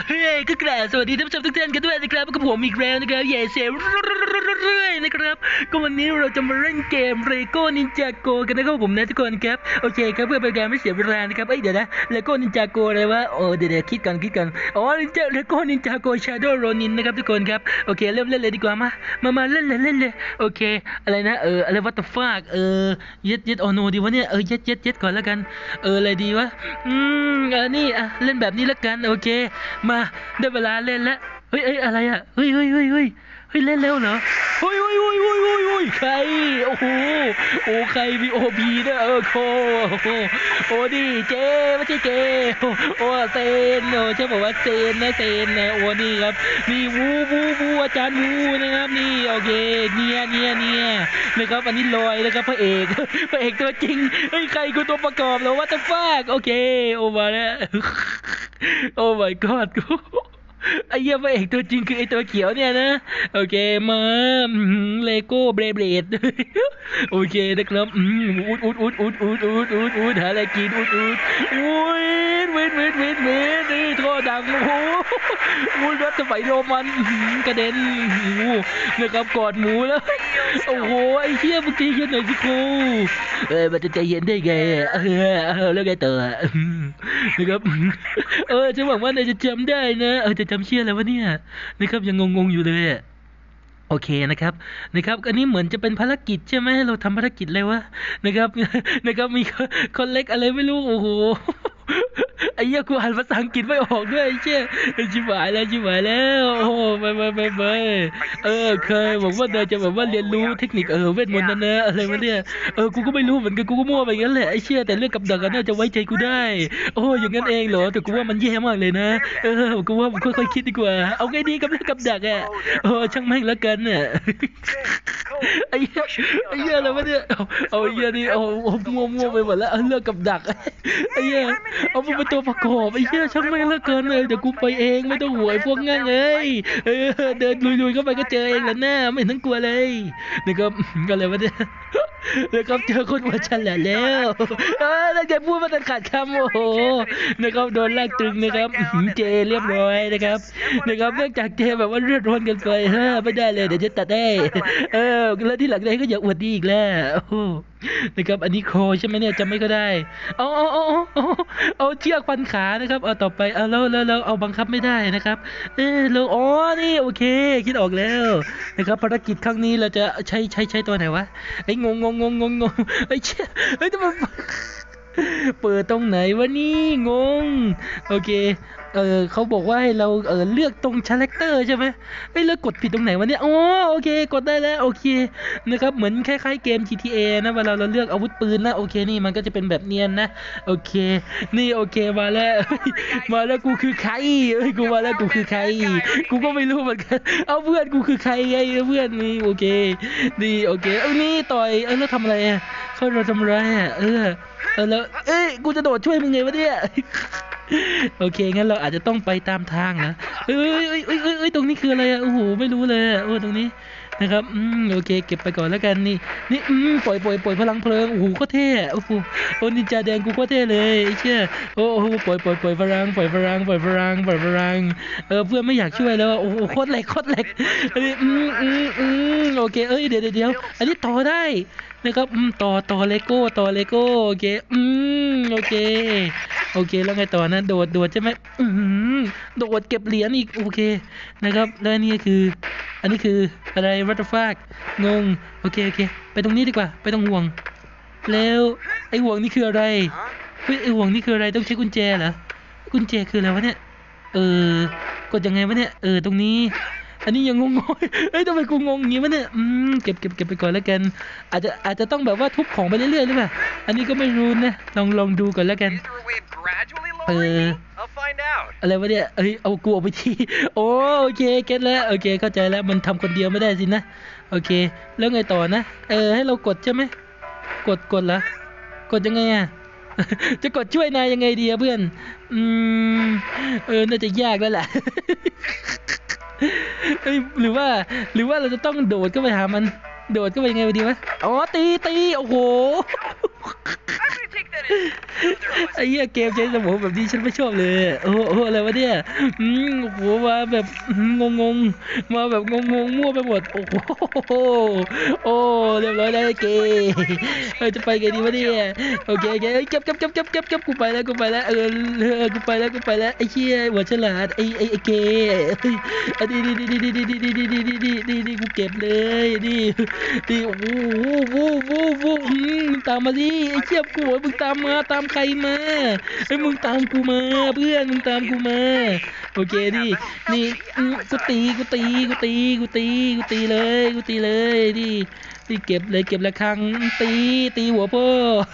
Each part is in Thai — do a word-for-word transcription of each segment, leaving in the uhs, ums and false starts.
เฮ้ยก็กราบสวัสดีท่านผู้ชมทุกท่านกันด้วยนะครับกับผมอีกแล้วนะครับเย่เซเรื่อยๆนะครับก็วันนี้เราจะมาเล่นเกมเลโก้นินจาโกกันนะครับผมนะทุกคนครับโอเคครับเพื่อเป็นการไม่เสียเวลานะครับเอ้ยเดี๋ยวนะเลโก้นินจาโกอะไรวะโอ้เดี๋ยวเดี๋ยวคิดกันคิดกันอ๋อนินจาเลโก้นินจาโกชาโดว์โรนินนะครับทุกคนครับโอเคเริ่มเล่นเลยดีกว่ามามามาเล่นเลยเล่นเลยโอเคอะไรนะเอออะไรวัตถุฟากเออเย็ดเย็ดโอโนดีวะเนี่ยเออเย็ดเย็ดเย็ดก่อนแล้วกันเอออะไรดีวะอืมเออนี่อ่ะเล่นแบบนี้แล้วกันโอเคมาได้เวลาเล่นแล้วเฮ้ยเอ้ยอะไรอ่ะเฮ้ยเฮ้ยเฮ้ยเฮ้ยเฮ้ยเล่นเร็วเหรอเฮ้ยเฮ้ยเฮ้ยเฮ้ยเฮ้ยเฮ้ยใครโอ้โหโอ้ใครมีโอพีด้วยเออโคโอ้โหโอ้ดิเจไม่ใช่เจโอ้เซนโอ้ใช่บอกว่าเซนนะเซนนะโอ้นี่ครับนี่วูวูวูอาจารย์วูนะครับนี่โอเคเนี่ยเนี่ยเนี่ยนะครับอันนี้ลอยนะครับพระเอกพระเอกตัวจริงเฮ้ยใครกูตัวประกอบแล้ววัตถุฟากโอเคโอ้มาแล้วโอ้ my god กูไอ้เหี้ยพระเอกตัวจริงคือไอ้ตัวเขียวเนี่ยนะโอเคมาเลโก้เบรเบรดโอเคนะครับอุดอุดอุดอุดอุดอุดอุดอุดหาอะไรกินอุดอุดอุ้ยเวนเวนเวนเวนนี่ท่อดังโอ้โหมูรถสมัยโรมันกระเด็นนะครับกอดหมูแล้วโอ้โหไอ้เหี้ยเมื่อกี้เหี้ยหน่อยสิครูเออมันจะใจเย็นได้ไงเออแล้วไงต่อนะครับเออจะหวังว่านายจะจำได้นะเออจะจำเชื่อแล้ววะเนี่ยนะครับยังงงๆอยู่เลยโอเคนะครับนะครับอันนี้เหมือนจะเป็นภารกิจใช่ไหมเราทำภารกิจอะไรวะนะครับนะครับมีคนเล็กอะไรไม่รู้โอ้โหไอ้เหี้ยกูอ่านภาษาอังกฤษไม่ออกด้วยไอ้เชี่ยชิบหายแล้วชิบหายแล้วโอ้ไปไปไปไปเออเคยบอกว่าเธอจะแบบว่าเรียนรู้เทคนิคเออเวทมนต์นั่นนะอะไรวะเนี่ยเออกูก็ไม่รู้เหมือนกันกูก็มั่วไปงั้นแหละไอ้เชี่ยแต่เรื่องกับดักน่าจะไว้ใจกูได้โอ้อย่างนั้นเองเหรอแต่กูว่ามันแย่มากเลยนะเออกูว่าค่อยๆคิดดีกว่าเอาไงดีกับเรื่องกับดักอ่ะโอ้ช่างแม่งแล้วกันเนี่ยไอ้เหี้ยไอ้เหี้ยอะไรวะเนี่ยเอาไอ้เหี้ยนี่เอามั่วมั่วไปหมดแล้วเรื่องกับดักไอ้เหี้ยเอามันเป็นตัวประกอบไอ้เหี้ยช่างแม่งแล้วเกินเลยเดี๋ยวกูไปเองไม่ต้องห่วงพวกงั้นเลยเออเดินลุยๆเข้าไปก็เจอเองแหละหน้าไม่ต้องกลัวเลยนะครับก็เลยวะเนี่ยนะครับเจอคนหัวฉลาดแล้วเออแล้วแกพูดมาแต่ขาดคำโอ้โหนะครับโดนลากตึงนะครับเจเรียบร้อยนะครับนะครับเนื่องจากเจแบบว่าเลือดร้อนกันไปฮะไม่ได้เลยเดี๋ยวจะตัดได้เออแล้วที่หลังใจก็อย่าอวดดีอีกแล้วนะครับอันนี้โคใช่ไหมเนี่ยจำไม่ก็ได้เอาเอาเอาเอาเอาเชือกพันขานะครับเอาต่อไปเอาแล้วแล้วแล้วเอาบังคับไม่ได้นะครับเออเราอ๋อนี่โอเคคิดออกแล้วนะครับภารกิจครั้งนี้เราจะใช้ใช้ใช้ตัวไหนวะไอ้งงงงงงงงไอ้เชี่ยไอ้ทำไมเปิดตรงไหนวะนี่งงโอเคเออเขาบอกว่าให้เราเออเลือกตรงคาแรคเตอร์ใช่ไหมไม่เลือกกดผิดตรงไหนวะเนี่ยอ๋อโอเคกดได้แล้วโอเคนะครับเหมือนคล้ายๆเกม จี ที เอ นะเวลาเราเลือกอาวุธปืนนะโอเคนี่มันก็จะเป็นแบบเนียนนะโอเคนี่โอเคมาแล้วมาแล้วกูคือใครเอ้ยกูมาแล้วกูคือใครกูก็ไม่รู้เหมือนกันเอาเพื่อนกูคือใครไงเพื่อนนี่โอเคนี่โอเคเอ้ยนี่ต่อยเออแล้วทำอะไรอ่ะเขาเราทำอะไรอ่ะเออเออแล้วเอ้ยกูจะโดดช่วยมึงไงวะเนี่ยโอเคงั้นเราอาจจะต้องไปตามทางนะเอ้ยเอ้ยเอ้ยเอ้ยเอ้ยตรงนี้คืออะไรอ่ะโอ้โหไม่รู้เลยโอ้ตรงนี้นะครับอืมโอเคเก็บไปก่อนแล้วกันนี่นี่อืมปล่อยปล่อยปล่อยพลังเพลิงโอ้โหโคตรเท่โอ้โหโอ้นินจาแดงกูโคตรเท่เลยไอ้เชี่ยโอ้โหปล่อยปล่อยปล่อยพลังปล่อยพลังปล่อยพลังปล่อยพลังเออเพื่อนไม่อยากช่วยแล้วโอ้โหโคตรแหลกโคตรแหลกอันนี้อืมอืมอืมโอเคเอ้ยเดี๋ยวเดี๋ยวอันนี้ต่อได้นะครับอืมต่อต่อเลโก้ต่อเลโก้โอเคอืมโอเคโอเคแล้วไงต่อนะโดดโดดใช่ไหมอืมโดดเก็บเหรียญอีกโอเคนะครับแล้วนี่คืออันนี้คืออะไรวัตถุฟากงงโอเคโอเคไปตรงนี้ดีกว่าไปตรงห่วงแล้วไอ้ห่วงนี่คืออะไรเฮ้ยไอ้ห่วงนี่คืออะไรต้องใช้กุญแจเหรอกุญแจคืออะไรวะเนี่ยเออกดยังไงวะเนี่ยเออตรงนี้อันนี้ยังงงๆเอ้ยทำไมกูงงอย่างงี้วะเนี่ยอืมเก็บเก็บเก็บไปก่อนแล้วกันอาจจะอาจจะต้องแบบว่าทุบของไปเรื่อยๆหรือเปล่าอันนี้ก็ไม่รู้นะลองลองดูก่อนแล้วกันเอออะไรวะเนี่ยเอ้ยเอากูออกไปทีโอ้โอเคเก็ตแล้วโอเคเข้าใจแล้วมันทำคนเดียวไม่ได้สินะโอเคแล้วไงต่อนะเออให้เรากดใช่ไหมกดกดเหรอกดยังไงอ่ะจะกดช่วยนายยังไงดีอะเพื่อนอืมเออน่าจะยากแล้วแหละเอ้ยหรือว่าหรือว่าเราจะต้องโดดเข้าไปหามันโดดเข้าไปยังไงดีวะอ๋อตีตีโอ้โหไอ้เหี้ยเกมใช้สมองแบบนี้ฉันไม่ชอบเลยโอ้โหอะไรวะเนี่ยอืมโหมาแบบงงงๆมาแบบงงงมั่วไปหมดโอ้โหโอ้เรียบร้อยแล้วเกย์เออจะไปไงดีวะเนี่ยโอเคโอเคเก็บเก็บเก็บเก็บเก็บเก็บกูไปแล้วกูไปแล้วเออเออกูไปแล้วกูไปแล้วไอ้เหี้ยหัวฉลาดไอ้ไอ้ไอ้เกย์อันนี้นี่นี่นี่นี่นี่นี่นี่นี่นี่นี่นี่กูเก็บเลยนี่นี่โอ้โหโอ้โหโอ้โหมึงตามมาดิไอ้เจี๊ยบกูมึงตามมาตามใครมาไอ้มึงตามกูมาเพื่อนมึงตามกูมาโอเคดินี่กูตีกูตีกูตีกูตีกูตีเลยกูตีเลยดินี่เก็บเลยเก็บละครั้งตีตีหัวพ่อ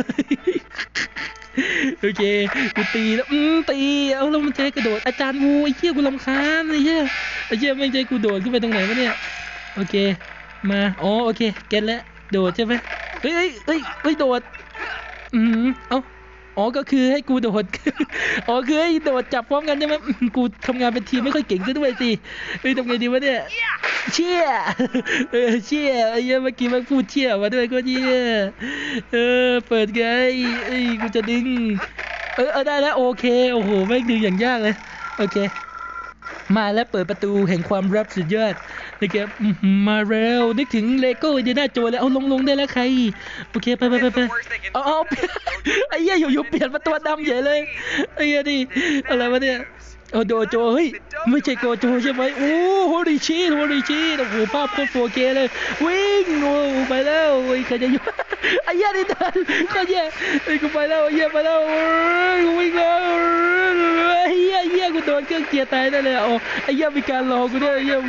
โอเคกูตีแล้วอืมตีเอาแล้วมันใช้กระโดดอาจารย์งูไอ้เหี้ยกูรำคาญไอ้เหี้ยไอ้เหี้ยไม่ใช่กูโดดขึ้นไปตรงไหนวะเนี่ยโอเคมาอ๋อโอเคเก็ตแล้วโดดใช่ไหมเฮ้ยเฮ้ยเฮ้ยเฮ้ยโดดอืมเอ้าอ๋อก็คือให้กูโดดอ๋อคือให้โดดจับพร้อมกันใช่ไหมกูทำงานเป็นทีมไม่ค่อยเก่งซะด้วยสิเฮ้ยทำไงดีวะเนี่ยเชี่ยเออเชี่ยไอ้เหี้ยเมื่อกี้มันพูดเชี่ยมาด้วยก็เชี่ยเออเปิดไงเอ้ยกูจะดึงเออเออได้แล้วโอเคโอ้โหไม่ดึงอย่างยากเลยโอเคมาแล้วเปิดประตูแห่งความรับสุดยอดนะครับมาแล้วนึกถึงเลโก้อินเดียนาโจนแล้วเอาลงลงได้แล้วใครโอเคไปไปไปไปเอาเอาไอ้เหี้ยอยู่ๆเปลี่ยนมาตัวดำใหญ่เลยไอ้เหี้ยดิอะไรวะเนี่ยเอาโดโจเฮ้ยไม่ใช่โกโจใช่ไหมโอ้โหดิชีโหดิชีโอ้โหภาพโคตร โฟร์เค เลยวิ่งโอ้ไปแล้วไอ้ใครจะอยู่ไอ้เหี้ยนี่เดินก็แย่ไอ้กูไปแล้วไอ้เหี้ยไปแล้ววิ่งแล้วไอ้เหี้ยเหี้ยกูโดนเครื่องเกียร์ตายได้เลยโอ้ไอ้เหี้ยมีการรอกูด้วยไอ้เหี้ย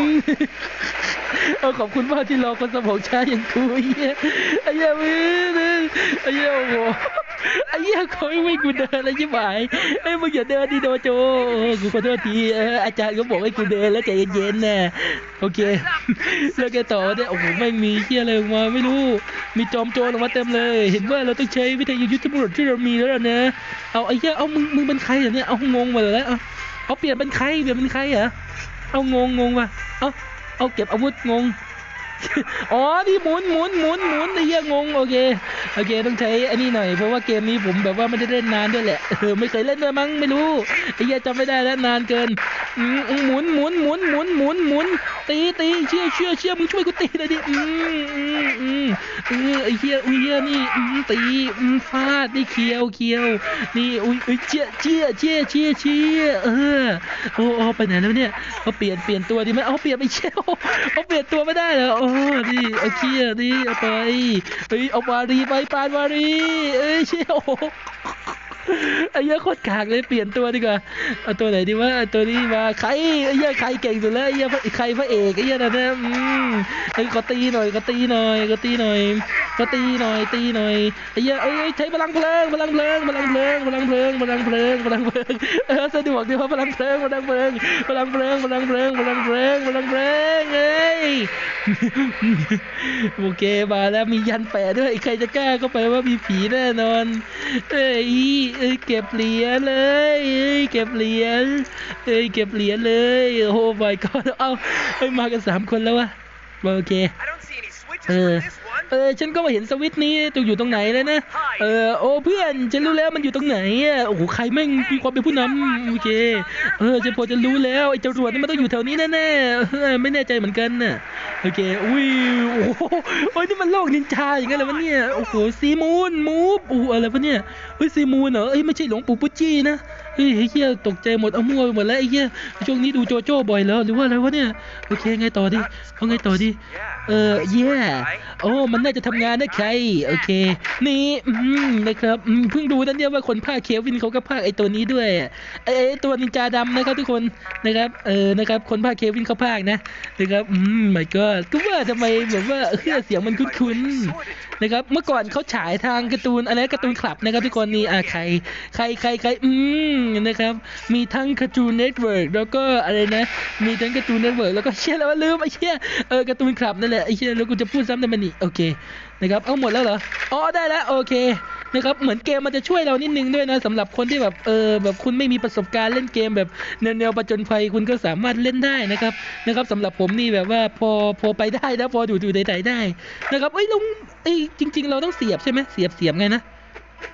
เอาขอบคุณมากที่รอคนสมองช้าอย่างกูไอ้เหี้ยไอ้เหี้ยมึงไอ้เหี้ยโอ้โหไอ้เหี้ยเขาไม่วิ่งกูเดินเลยใช่ไหมไอ้มึงอย่าเดินดิโดโจกูขอโทษทีเอออาจารย์ก็บอกให้กูเดินแล้วใจเย็นๆนะโอเคแล้วแกต่อเนี่ยโอ้โหไม่มีเหี้ยอะไรออกมาไม่รู้มีจอมโจรออกมาเต็มเลยเห็นว่าเราต้องใช้วิทยุยุทธบุรุษที่เรามีแล้วนะเอาไอ้เหี้ยเอามึงมึงเป็นใครเหรอเนี่ยเอางงหมดแล้วเอาเอาเปลี่ยนเป็นใครเปลี่ยนเป็นใครเหรอเอางงงงว่ะเอาเอาเก็บอาวุธงงอ๋อที่หมุนหมุนหมุนหมุนไอ้เหี้ยงงโอเคโอเคต้องใช้อันนี้หน่อยเพราะว่าเกมนี้ผมแบบว่าไม่ได้เล่นนานด้วยแหละเออไม่เคยเล่นด้วยมั้งไม่รู้ไอ้เหี้ยจำไม่ได้แล้วนานเกินหมุนหมุนหมุนหมุนหมุนหมุนตีตีเชี่ยเชี่ยเชี่ยมึงช่วยกูตีหน่อยดิอืมอืมอืมเออไอ้เหี้ยไอ้เหี้ยนี่ตีฟาดนี่เคียวเคียวนี่อุ้ยเชี่ยเชี่ยเชี่ยเชี่ยเชี่ยเออโอ้ไปไหนแล้วเนี่ยเขาเปลี่ยนเปลี่ยนตัวดีไหมเอาเปลี่ยนไปเชี่ยวเขาเปลี่ยนตัวไม่ได้เหรอโอ้ดิเอาเชี่ยดิเอาไปเฮ้ยเอาวารีไปปานวารีเอ้ยเชี่ยวไอ้เหี้ยโคตรกากเลยเปลี่ยนตัวดีกว่าเอาตัวไหนดีวะตัวนี้มาใครไอ้เหี้ยใครเก่งสุดแล้วไอ้เหี้ยใครพระเอกไอ้เหี้ยนั่นนะอืมไอ้ก็ตีหน่อยก็ตีหน่อยก็ตีหน่อยก็ตีหน่อยตีหน่อยไอ้เหี้ยเอ้ยใช้พลังเพลิงพลังเพลิงพลังเพลิงพลังเพลิงพลังเพลิงพลังเพลิงเออสะดวกดีว่าพลังเพลิงพลังเพลิงพลังเพลิงพลังเพลิงพลังเพลิงพลังเพลิงเอ้ยโอเคมาแล้วมียันแปะด้วยใครจะกล้าเข้าไปว่ามีผีแน่นอนเอ้ยเอ้ยเก็บเหรียญเลยเอ้ยเก็บเหรียญเอ้ยเก็บเหรียญเลยโอ้ my god เอ้าเฮ้ยมากันสามคนแล้ววะโอเคเออเออฉันก็มาเห็นสวิตช์นี้ตรงอยู่ตรงไหนเลยนะเออโอ้เพื่อนฉันรู้แล้วมันอยู่ตรงไหนอ่ะโอ้โหใครแม่งมีความเป็นผู้นำโอเคเออฉันพอจะรู้แล้วไอ้จรวดนี่มันต้องอยู่แถวนี้แน่ๆไม่แน่ใจเหมือนกันน่ะโอเคอุ้ยโอ้โหโอ้ยนี่มันโลกนินจาอย่างเงี้ยเลยวะเนี่ยโอ้โหซีมูนมูฟโอ้อะไรวะเนี่ยเฮ้ยซีมูนเหรอเอ้ยไม่ใช่หลวงปู่ปุจี้นะเฮ้ยเฮียตกใจหมดเอามั่วไปหมดแล้วไอ้เฮียช่วงนี้ดูโจโจ้บ่อยแล้วหรือว่าอะไรวะเนี่ยโอเคไงต่อดิเอาไงต่อดิเออเย่โอ้มันน่าจะทำงานได้ใครโอเคนี่อืมนะครับเพิ่งดูนั่นเนี่ยว่าคนภาคเควินเขาก็ภาคไอ้ตัวนี้ด้วยไอ้ตัวนินจาดำนะครับทุกคนนะครับเออนะครับคนภาคเควินเขาภาคนะนะครับอืมไม่ก็ก็ว่าทำไมแบบว่าเเสียงมันคุ้นๆนะครับเมื่อก่อนเขาฉายทางการ์ตูนอะไรการ์ตูนคลับนะครับทุกคนนี่อ่ะใครใครใครใครอืมนะครับมีทั้งการ์ตูนเน็ตเวิร์กแล้วก็อะไรนะมีทั้งการ์ตูนเน็ตเวิร์กแล้วก็เชี่ยแล้วลืมไอ้เชี่ยเออการ์ตูนคลับนั่นแหละไอ้เชี่ยแล้วกูจะพูดซ้ำทำไมนี่โอเคนะครับเอาหมดแล้วเหรออ๋อได้แล้วโอเคนะครับเหมือนเกมมันจะช่วยเรานิดนึงด้วยนะสำหรับคนที่แบบเออแบบคุณไม่มีประสบการณ์เล่นเกมแบบแนวแนวประจนภัยคุณก็สามารถเล่นได้นะครับนะครับสำหรับผมนี่แบบว่าพอพอไปได้นะพอดูดูได้ได้นะครับเอ้ยลุงเอ้ยจริงๆเราต้องเสียบใช่ไหมเสียบเสียบไงนะ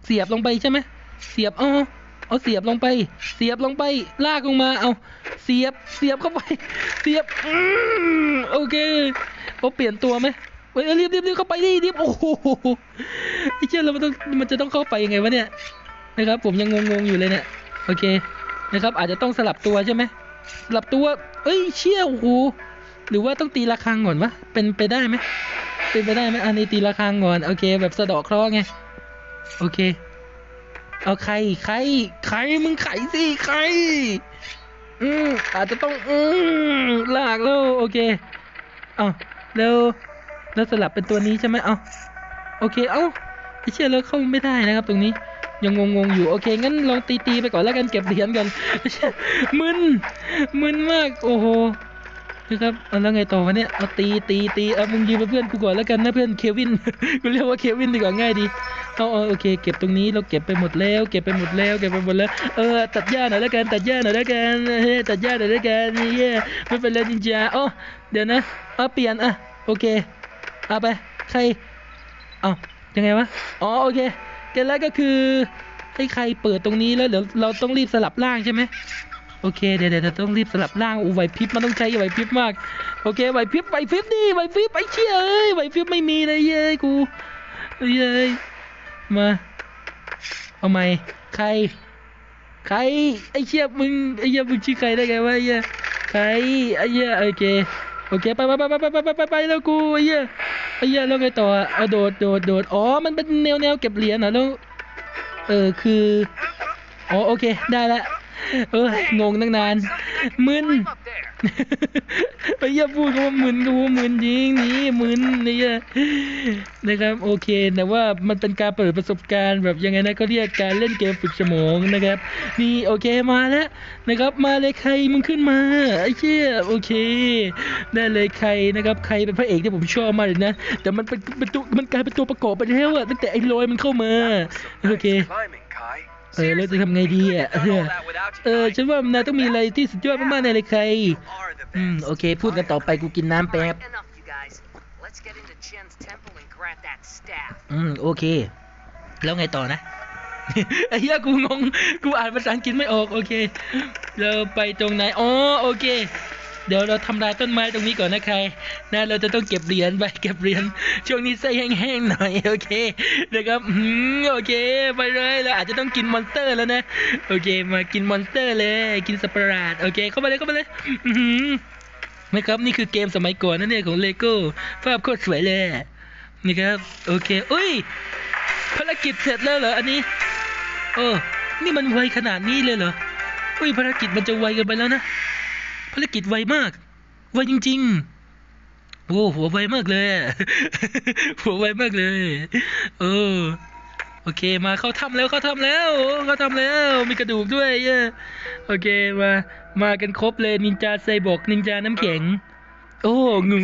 เสียบลงไปใช่ไหมเสียบเอาเอาเสียบลงไป เสียบลงไปลากลงมาเอาเสียบเสียบเข้าไปเสียบอืมโอเคเอาเปลี่ยนตัวไหมเฮ้ยรีบรีบรีบเข้าไปดิรีบโอ้โหไอ้เชี่ยเรามันต้องมันจะต้องเข้าไปยังไงวะเนี่ยนะครับผมยังงงๆอยู่เลยเนี่ยโอเคนะครับอาจจะต้องสลับตัวใช่ไหมสลับตัวเอ้ยเชี่ยโอ้โหหรือว่าต้องตีระฆังก่อนวะเป็นไปได้ไหมเป็นไปได้ไหมอันนี้ตีระฆังก่อนโอเคแบบสะเดาะเคราะห์ไงโอเคเอาใครใครใครมึงไขสิใครอืมอาจจะต้องอืมลากแล้วโอเคเอาแล้วแล้วสลับเป็นตัวนี้ใช่ไหมเอาโอเคเอ้าไอ้เชี่ยแล้วเข้าไม่ได้นะครับตรงนี้ยังงงๆอยู่โอเคงั้นลองตีตีไปก่อนแล้วกันเก็บเหรียญกันมึนมึนมากโอ้โหนะครับเอาแล้วไงต่อวะเนี่ยเอาตีตีตีเอามึงยืมเป็นเพื่อนกูก่อนแล้วกันนะเพื่อนเควิน กูเรียกว่าเควินดีกว่าง่ายดีเอาเอาโอเคเก็บตรงนี้เราเก็บไปหมดแล้วเก็บไปหมดแล้วเก็บไปหมดแล้วเออตัดหญ้าหน่อยแล้วกันตัดหญ้าหน่อยแล้วกันเฮ้ตัดหญ้าหน่อยแล้วกันเย้ไม่เป็นไรจริงจ้าอ๋อเดี๋ยวนะเอาเปลี่ยนอ่ะโอเคเอาไปใครเอายังไงวะอ๋อโอเคเก็บแล้วก็คือให้ใครเปิดตรงนี้แล้วเดี๋ยวเราต้องรีบสลับร่างใช่ไหมโอเคเดี๋ยวเดี๋ยวต้องรีบสลับร่างโอ้ไหวพริบมันต้องใช้ไหวพริบมากโอเคไหวพริบไหวพริบดิไหวพริบไอ้เชี่ยเอ้ยไหวพริบไม่มีเลยเย้ยกูเย้ยมาเอาใหม่ใครใครไอ้เชี่ยมึงไอ้เชี่ยมึงชื่อใครได้ไงวะไอ้เชี่ยใครไอ้เชี่ยโอเคโอเคไปไปไปไปไปไปไปไปแล้วกูไอ้เชี่ยไอ้เชี่ยแล้วไงต่อเอาโดดโดดโดดอ๋อมันเป็นแนวแนวเก็บเหรียญเหรอแล้วเออคืออ๋อโอเคได้ละเอองงตั้งนานมึนไอ้เหี้ยพูดก็ว่ามึนก็ว่ามึนจริงนี่มึนนี่นะครับโอเคแต่ว่ามันเป็นการเปิดประสบการณ์แบบยังไงนะก็เรียกการเล่นเกมฝึกสมองนะครับนี่โอเคมาแล้วนะครับมาเลยใครมึงขึ้นมาไอ้เชี่ยโอเคได้เลยใครนะครับใครเป็นพระเอกที่ผมชอบมากเลยนะแต่มันเป็นเป็นตัวมันกลายเป็นตัวประกอบไปแล้วอะตั้งแต่ไอ้ลอยมันเข้ามาโอเคเออแล้วจะทำไงดีอ่ะเออเออฉันว่านายต้องมีอะไรที่สุดยอดมากๆในเลยใครอืมโอเคพูดกันต่อไปกูกินน้ำแป๊บอืมโอเคแล้วไงต่อนะ ไอ้เหี้ยกูงงกูอ่านภาษาอังกฤษไม่ออกโอเคเราไปตรงไหนอ๋อโอเคเดี๋ยวเราทำลายต้นไม้ตรงนี้ก่อนนะใครนะเราจะต้องเก็บเหรียญไปเก็บเหรียญช่วงนี้ไส้แห้งๆหน่อยโอเคนะครับอืมโอเคไปเลยเราอาจจะต้องกินมอนสเตอร์แล้วนะโอเคมากินมอนสเตอร์เลยกินสัตว์ประหลาดโอเคเข้าไปเลยเข้าไปเลยอืมนะครับนี่คือเกมสมัยก่อนนั่นเองของเลโก้ภาพโคตรสวยเลยนี่ครับโอเคอุ้ยภารกิจเสร็จแล้วเหรออันนี้เออนี่มันไวขนาดนี้เลยเหรออุ้ยภารกิจมันจะไวกันไปแล้วนะภารกิจไวมากไวจริงๆโอ้หัวไวมากเลย หัวไวมากเลยเออโอเคมาเข้าถ้ำแล้วเข้าถ้ำแล้วเข้าถ้ำแล้วมีกระดูกด้วยเย้โอเคมามากันครบเลยนินจาไซบอร์กนินจาน้ำแข็งโอ้งู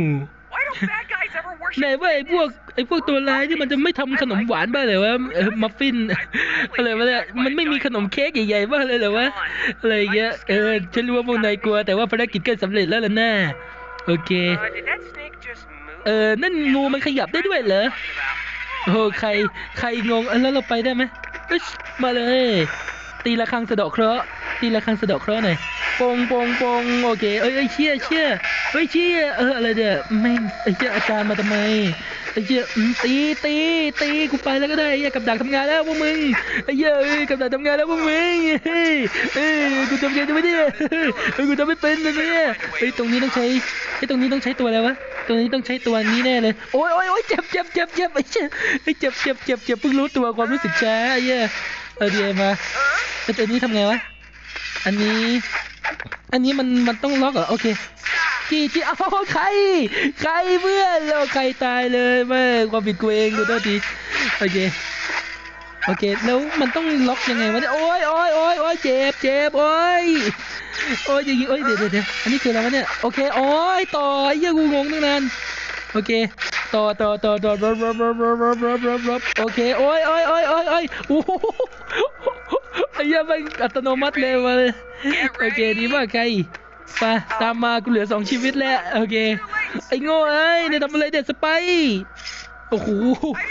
ไหนว่าไอ้พวกไอ้พวกตัวร้ายที่มันจะไม่ทำขนมหวานบ้างเลยวะมัฟฟินอะไรวะเนี่ยมันไม่มีขนมเค้กใหญ่ๆบ้างเลยเหรอวะอะไรเงี้ยเออฉันรู้ว่าพวกนายกลัวแต่ว่าภารกิจก็สำเร็จแล้วล่ะน่าโอเคเออนั่นงูมันขยับได้ด้วยเหรอโอ้ใครใครงงแล้วเราไปได้ไหมมาเลยตีระฆังสะเดาะเคราะห์ตีระฆังสะเดาะเคราะห์หน่อยปงปงปงโอเคเอ้ยเชี่ยเชี่ยเฮ้ยเชี่ยเอออะไรเนี่ยแม่งไอ้เชี่ยอาจารย์มาทำไมไอ้เชี่ยตีตีตีกูไปแล้วก็ได้ไอ้กับดักทำงานแล้วพวกมึงไอ้เชี่ยเอ้ยกับดักทำงานแล้วพวกมึงเฮ้ยเอ้ยกูทำยังไงไม่ได้เฮ้ยกูทำไม่เป็นนะเนี่ยเฮ้ยตรงนี้ต้องใช้ไอ้ตรงนี้ต้องใช้ตัวอะไรวะตรงนี้ต้องใช้ตัวนี้แน่เลยโอ้ยโอ้ยโอ้ยเจ็บเจ็บเจ็บเจ็บไอ้เชี่ยไอ้เจ็บเจ็บเจ็บเจ็บเพิ่งรู้ตัวความรู้สึกช้าไอ้เชี่ยเออเดี๋ยวมาไอ้ตัวนี้ทำไงวะอันนี้อันนี้มันมันต้องล็อกเหรอโอเคจีจีเอาใครใครเพื่อนเราใครตายเลยไม่ความผิดกูเองดูตัวทีโอเคโอเคแล้วมันต้องล็อกยังไงวะเนี่ยโอ้ยโอ้ยโอ้ยโอ้ยเจ็บเจ็บโอ้ยโอ้ยอย่างงี้โอ้ยเดี๋ยวเดี๋ยวอันนี้คืออะไรวะเนี่ยโอเคโอ้ยต่อไอ้เหี้ยกูงงตั้งนานโอเคต่อต่อต่อต่อรบรบรบรบรบรบรบรบโอเคโอ้ยโอ้ยโอ้ยโอ้ยโอ้ยโอ้โหไอ้เหี้ยมันอัตโนมัติเลยมาเลยโอเคดีมากใครไปตามมากูเหลือสองชีวิตแล้วโอเคไอ้โง่เอ้ยเนี่ยทำอะไรเด็ดสไปโอ้โหโ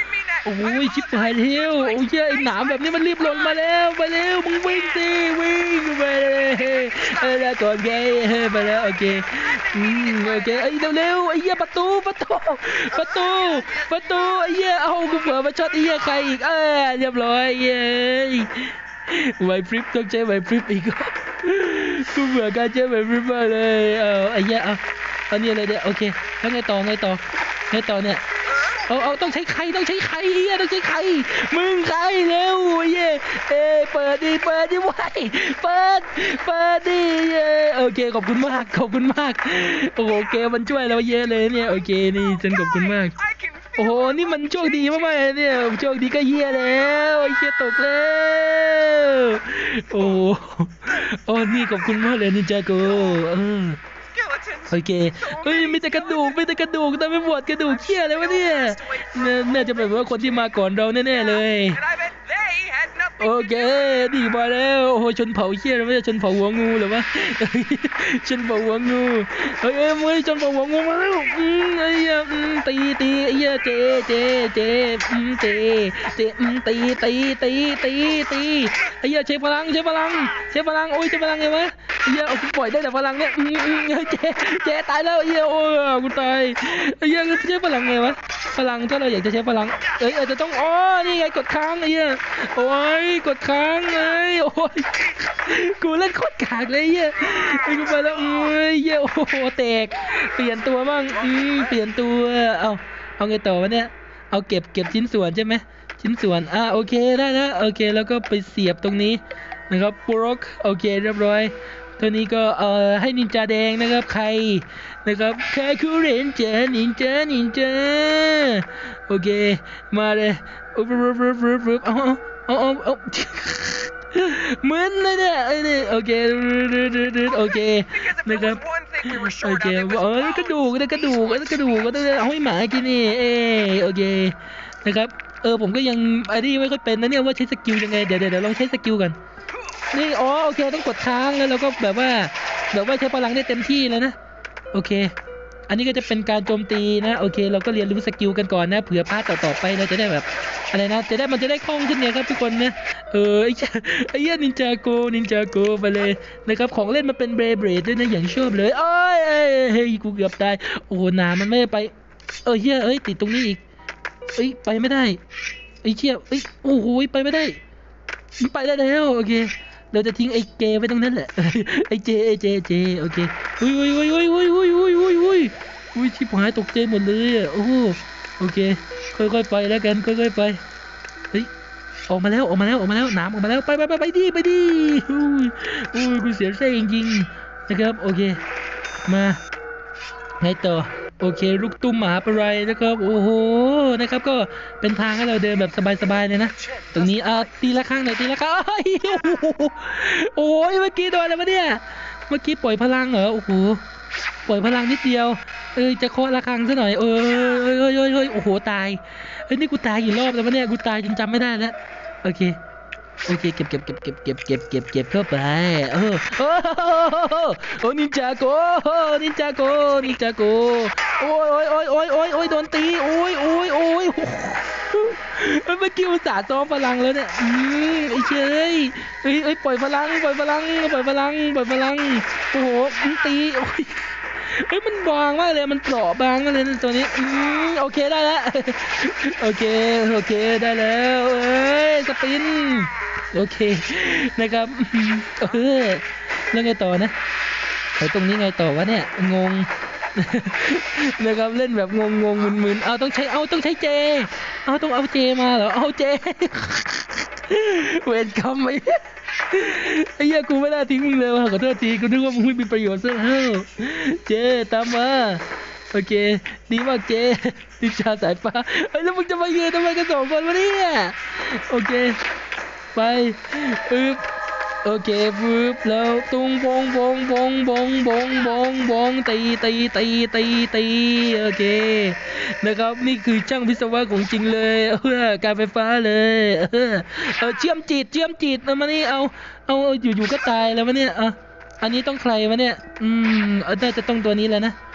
โอ้ยชิบหายเร็วโอ้ยไอ้หนามแบบนี้มันรีบหล่นมาแล้วไปเร็วมึงวิ่งสิวิ่งไปเลยเออแล้วก่อนไงไปแล้วโอเคอืมโอเคไอ้เร็วๆไอ้เหี้ยประตูประตูประตูประตูไอ้เหี้ยเอากูเผื่อมาช็อตไอ้เหี้ยใครอีกเออเรียบร้อยเย้ไหวพริบต้องใช้ไหวพริบอีกกูเบื่อการใช้ไหวพริบมากเลยเอาไอ้เหี้ยเอาเอาเนี่ยอะไรเนี่ยโอเคแล้วไงต่อไงต่อไงต่อเนี่ยเอาเอาต้องใช้ใครต้องใช้ใครเฮียต้องใช้ใครมึงใครเร็วเย่เอ้เปิดดิเปิดดิไว้เปิดเปิดดิเย่โอเคขอบคุณมากขอบคุณมากโอ้โหเกมมันช่วยเราเยอะเลยเนี่ยโอเคนี่ฉันขอบคุณมากโอ้โหนี่มันโชคดีมากๆเนี่ยโชคดีก็เฮียแล้วไอ้เฮียตกแล้วโอ้โอ้นี่ขอบคุณมากเลยนินจาโกเออโอเคเฮ้ยมีแต่กระดูกมีแต่กระดูกแต่ไม่ปวดกระดูกเชี่ยเลยวะเนี่ยน่าจะเป็นว่าคนที่มาก่อนเราแน่ๆเลยโอเคดีมาแล้วโอ้โหชนเผ่าเชี่ยไม่ใช่ชนเผ่าหัวงูหรอวะชนเผ่าหัวงูเฮ้ยเอ้ยมึงชนเผ่าหัวงูมาแล้วอืมไอ้เหี้ยตีตีไอ้เหี้ยเจเจเจอืมเจเจอืมตีตีตีตีตีไอ้เหี้ยใช้พลังใช้พลังใช้พลังโอ้ยใช้พลังไงวะไอ้เหี้ยเอาปล่อยได้แต่พลังเนี่ยอืมอืมเจเจตายแล้วไอ้เหี้ยโอ้ยกูตายไอ้เหี้ยใช้พลังไงวะพลังถ้าเราอยากจะใช้พลังเอ้ยอาจจะต้องอ๋อนี่ไงกดค้างไอ้เหี้ยโอ้ยกดค้างเลยโอ้ยกูเล่นโคตรกากเลยเหี้ยไอ้กูไปแล้วโอ้ยเหี้ยโอ้โหแตกเปลี่ยนตัวบ้างอืมเปลี่ยนตัวเอาเอาไงต่อวะเนี่ยเอาเก็บเก็บชิ้นส่วนใช่ไหมชิ้นส่วนอ่ะโอเคได้แล้วโอเคแล้วก็ไปเสียบตรงนี้นะครับปล็อกโอเคเรียบร้อยตัวนี้ก็เอ่อให้นินจาแดงนะครับใครนะครับใครคือเรนเจอร์นินจานินจาโอเคมาเลยอุ๊บอุ๊บอุ๊บอุ๊บอุ๊บเอาเอาเอาเอาเหมือนเลยเนี่ยไอ้นี่โอเคโอเคนะครับโอเคเออกระดูกกระดูกกระดูกก็ต้องเอาให้หมากินนี่เออโอเคนะครับเออผมก็ยังไอ้นี่ไม่ค่อยเป็นนะเนี่ยว่าใช้สกิลยังไงเดี๋ยวเดี๋ยวลองใช้สกิลกันนี่อ๋อโอเคต้องกดค้างแล้วเราก็แบบว่าแบบว่าใช้พลังได้เต็มที่แล้วนะโอเคอันนี้ก็จะเป็นการโจมตีนะโอเคเราก็เรียนรู้สกิลกันก่อนนะเผื่อพาร์ทต่อๆไปเราจะได้แบบอะไรนะจะได้มันจะได้คล่องขึ้นเนี่ยครับทุกคนนะเออไอ้ไอ้เหี้ยนินจาโกนินจาโกไปเลยนะครับของเล่นมันเป็นเบรเบรดด้วยนะอย่างชอบเลยโอ้ยเฮ้ยกูเกือบตายโอ้โหหนามันไม่ไปเออเหี้ยเอ้ยติดตรงนี้อีกเอ้ยไปไม่ได้ไอ้เชี่ยเอ้ยโอ้โหไปไม่ได้ไปได้แล้วโอเคเราจะทิ้งไอ้เจไว้ตรงนั้นแหละไอ้เจไอ้เจเจโอเคอุ้ยอุ้ยอุ้ยอุ้ยอุ้ยอุ้ยอุ้ยอุ้ยอุ้ยอุ้ยชิบหายตกใจหมดเลยอ่ะโอ้โอเคค่อยๆไปแล้วกันค่อยๆไปเฮ้ยออกมาแล้วออกมาแล้วออกมาแล้วน้ำออกมาแล้วไปไปไปไปดิไปดิอุ้ยอุ้ยกูเสียใจจริงๆนะครับโอเคมาไงต่อโอเคลูกตุ้มหมาปลายนะครับโอ้โหนะครับก็เป็นทางให้เราเดินแบบสบายๆเลยนะตรงนี้อ่ะตีละครั้งหน่อยตีละครั้งโอ้ยเมื่อกี้โดนอะไรมาเนี่ยเมื่อกี้ปล่อยพลังเหรอโอ้โหปล่อยพลังนิดเดียวเออจะเคาะละครั้งซะหน่อยเออเฮ้ยเฮ้ยเฮ้ยโอ้โหตายเฮ้ยนี่กูตายกี่รอบแล้ววะเนี่ยกูตายจนจำไม่ได้แล้วโอเคโอเคเก็บเก็บเก็บเก็บเก็บเก็บเก็บเก็บเข้าไปเออโอ้โอ้นินจาโกนินจาโกนินจาโกโอ้ยโอ้ยโอ้ยโอ้ยโอ้ยโดนตีโอ้ยโอ้ยโอ้ยเมื่อกี้อุตส่าห์ซ้อมพลังแล้วเนี่ยอืมไอ้เชยเฮ้ยเฮ้ยปล่อยพลังปล่อยพลังปล่อยพลังปล่อยพลังโอ้โหตีโอ้ยเฮ้ยมันบางมากเลยมันเปราะบางมากเลยตัวนี้อืมโอเคได้แล้วโอเคโอเคได้แล้วเอ้ยสปินโอเคนะครับเออแล้วไงต่อนะไอ้ตรงนี้ไงต่อวะเนี่ยงงนะครับเล่นแบบงงงงมึนๆเอาต้องใช้เอาต้องใช้เจเอาต้องเอาเจมาเหรอเอาเจเวรกรรมไอ้ไอ้เหี้ยกูไม่ได้ทิ้งมึงเลยว่ะขอโทษทีกูนึกว่ามึงไม่มีประโยชน์ซะแล้วเจตามมาโอเคดีมากเจดิชาสายฟ้าไอ้แล้วมึงจะมายืนทำไมกันสองคนวะเนี่ยโอเคไปปึ๊บโอเคปึ๊บแล้วตุ้งบงบงบงบงบงบงบงตีตีตีตีตีโอเคนะครับนี่คือช่างวิศวะของจริงเลยเออการไฟฟ้าเลยเออเออเชื่อมจิตเชื่อมจิตเอามานี่เอาเอาอยู่ๆก็ตายแล้ววะเนี่ยอ่ะอันนี้ต้องใครวะเนี่ยอืมเออน่าจะต้องตัวนี้แล้วนะ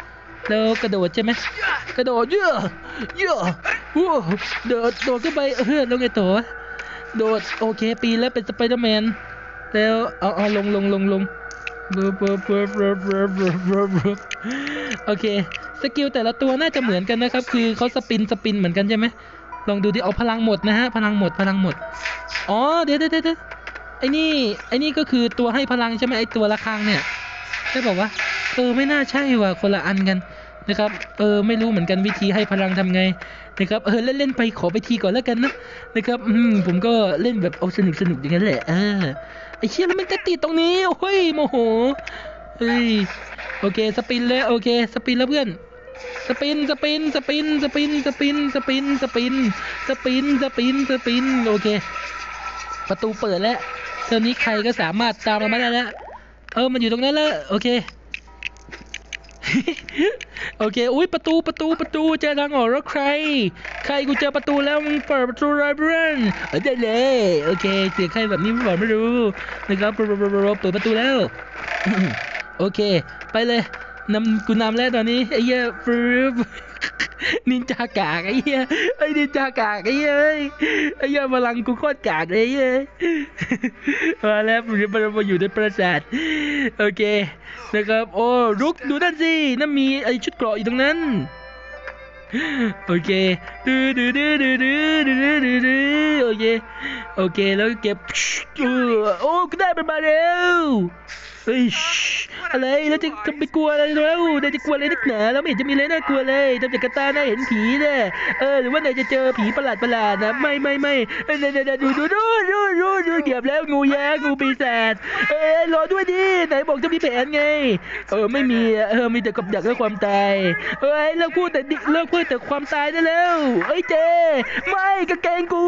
แล้วกระโดดใช่ไหมกระโดดเยอะเยอะโอ้โดดโดดขึ้นไปเออแล้วไงต่อโดดโอเคปีนแล้วเป็นสไปเดอร์แมนแล้วเอาเอาลงลงลงลงโอเคสกิลแต่ละตัวน่าจะเหมือนกันนะครับคือเขาสปินสปินเหมือนกันใช่ไหมลองดูดิเอาพลังหมดนะฮะพลังหมดพลังหมดอ๋อเดี๋ยวเดี๋ยวเดี๋ยวไอ้นี่ไอ้นี่ก็คือตัวให้พลังใช่ไหมไอ้ตัวละครังเนี่ยใช่บอกว่าเออไม่น่าใช่ว่ะคนละอันกันนะครับเออไม่รู้เหมือนกันวิธีให้พลังทำไงนะครับเออเล่นเล่นไปขอไปทีก่อนแล้วกันนะนะครับอืมผมก็เล่นแบบเอาสนุกสนุกอย่างนั้นแหละเออไอ้เชี่ยแล้วมันจะติดตรงนี้โอ้ยโมโหเฮ้ยโอเคสปินเลยโอเคสปินแล้วเพื่อนสปินสปินสปินสปินสปินสปินสปินสปินสปินสปินโอเคประตูเปิดแล้วเท่านี้ใครก็สามารถตามเรามาได้แล้วเออมันอยู่ตรงนั้นแล้วโอเค โอเคอุ้ยประตูประตูประตูเจอทางออกแล้วใครใครกูเจอประตูแล้วมึงเปิดประตูเลยเพื่อนเออได้เลยโอเคเสียงใครแบบนี้ไม่บอกไม่รู้นะครับเปิดประตูแล้ว โอเคไปเลยนำกูนำแล้วตอนนี้ไอ้เหี้ยฟรึบนินจากากไอ้เหี้ยไอ้นินจากากไอ้เหี้ยไอ้เหี้ยพลังกูโคตรกากเลยไอ้เหี้ยมาแล้วมันมาอยู่ในปราสาทโอเคนะครับโอ้ลุกดูนั่นสินั่นมีไอ้ชุดเกราะอยู่ตรงนั้นโอเคดูดูดูดูดูดูดูดูโอเคโอเคแล้วเก็บโอ้ก็ได้มันมาแล้วเฮ้ยอะไรแล้วจะจะไปกลัวอะไรแล้วนายจะกลัวอะไรนักหนาแล้วไม่เห็นจะมีอะไรน่ากลัวเลยทำจากกระตาหน้าเห็นผีเนี่ยเออหรือว่านายจะเจอผีประหลาดประหลาดนะไม่ไม่ไม่เดี๋ยวเดี๋ยวดูดูดูดูดูดูเก็บแล้วงูแย่งูปีศาจเออรอด้วยดิไหนบอกจะมีแผนไงเออไม่มีเออมีแต่กับดักและความตายเฮ้ยเลิกพูดแต่เลิกพูดแต่ความตายได้แล้วเอ้ยเจไม่กางเกงกู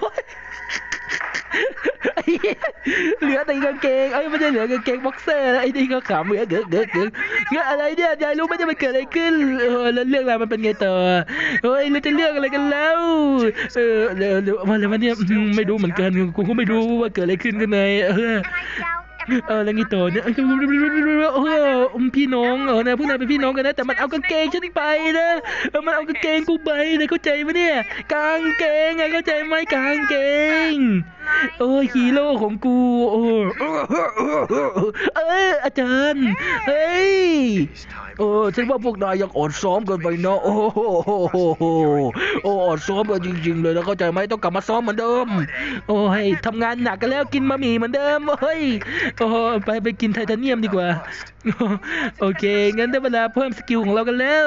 เหลือแต่กางเกงเอ้ยไม่ใช่เหลือกางเกงบ็อกเซอร์ไอ้นี่ก็ขำเหมือนเกิดเกิดเกิดเกิดอะไรเนี่ยยายรู้ไหมจะมันเกิดอะไรขึ้นเออแล้วเรื่องราวมันเป็นไงต่อเฮ้ยเราจะเรื่องอะไรกันแล้วเออเดี๋ยวเดี๋ยวมาเลยวันนี้ไม่รู้เหมือนกันกูก็ไม่รู้ว่าเกิดอะไรขึ้นกันเลยเออเออแล้วไงต่อเนี่ยเออพี่น้องเออนะพวกนายเป็นพี่น้องกันนะแต่มันเอากางเกงฉันไปนะเออมันเอากางเกงกูไปนะเข้าใจไหมเนี่ยกางเกงไงเข้าใจไหมกางเกงโอ้ยฮีโร่ของกูโอ้เอออาจารย์เฮ้ยโอ้ฉันว่าพวกนายยังอ่อนซ้อมเกินไปเนาะโอ้โหโอ้อ่อนซ้อมกันจริงๆเลยแล้วเข้าใจไหมต้องกลับมาซ้อมเหมือนเดิมโอ้ยทำงานหนักกันแล้วกินบะหมี่เหมือนเดิมเฮ้ยโอ้ไปไปกินไทเทเนียมดีกว่าโอเคงั้นได้เวลาเพิ่มสกิลของเรากันแล้ว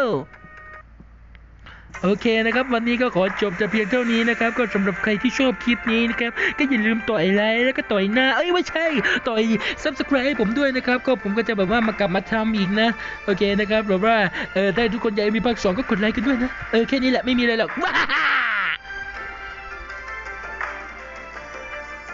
โอเคนะครับวันนี้ก็ขอจบแต่เพียงเท่านี้นะครับก็สำหรับใครที่ชอบคลิปนี้นะครับก็อย่าลืมต่อยไลค์แล้วก็ต่อยหน้าเอ้ยไม่ใช่ต่อย ซับสไครบ์ ให้ผมด้วยนะครับก็ผมก็จะแบบว่ามากลับมาทำอีกนะโอเคนะครับแบบว่าเออถ้าทุกคนอยากมีภาคสองก็กดไลค์กันด้วยนะเออแค่นี้แหละไม่มีอะไรหรอกว้า